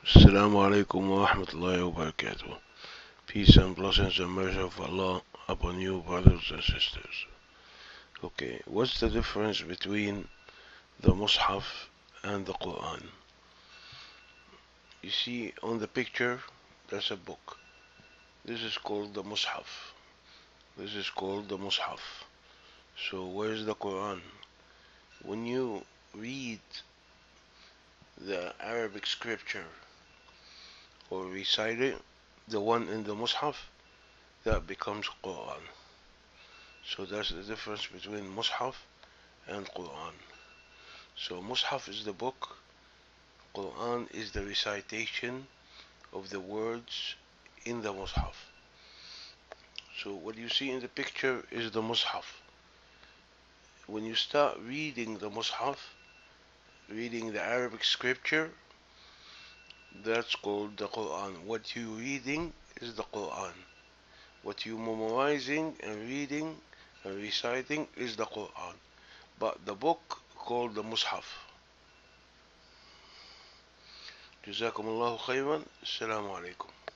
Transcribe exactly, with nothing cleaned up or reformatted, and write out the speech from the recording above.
Assalamu alaikum wa rahmatullahi wa barakatuh. Peace and blessings and mercy of Allah upon you, brothers and sisters. Okay, what's the difference between the Mus'haf and the Quran? You see on the picture, there's a book. This is called the Mus'haf. This is called the Mus'haf. So, where's the Quran? When you read the Arabic scripture or recite it, the one in the Mus'haf, that becomes Quran. So that's the difference between Mus'haf and Quran. So Mus'haf is the book, Quran is the recitation of the words in the Mus'haf. So what you see in the picture is the Mus'haf. When you start reading the Mus'haf, reading the Arabic scripture, that's called the Quran. What you reading is the Quran. What you memorizing and reading and reciting is the Quran. But the book called the Mus'haf. جزاكم الله خيرا. السلام عليكم.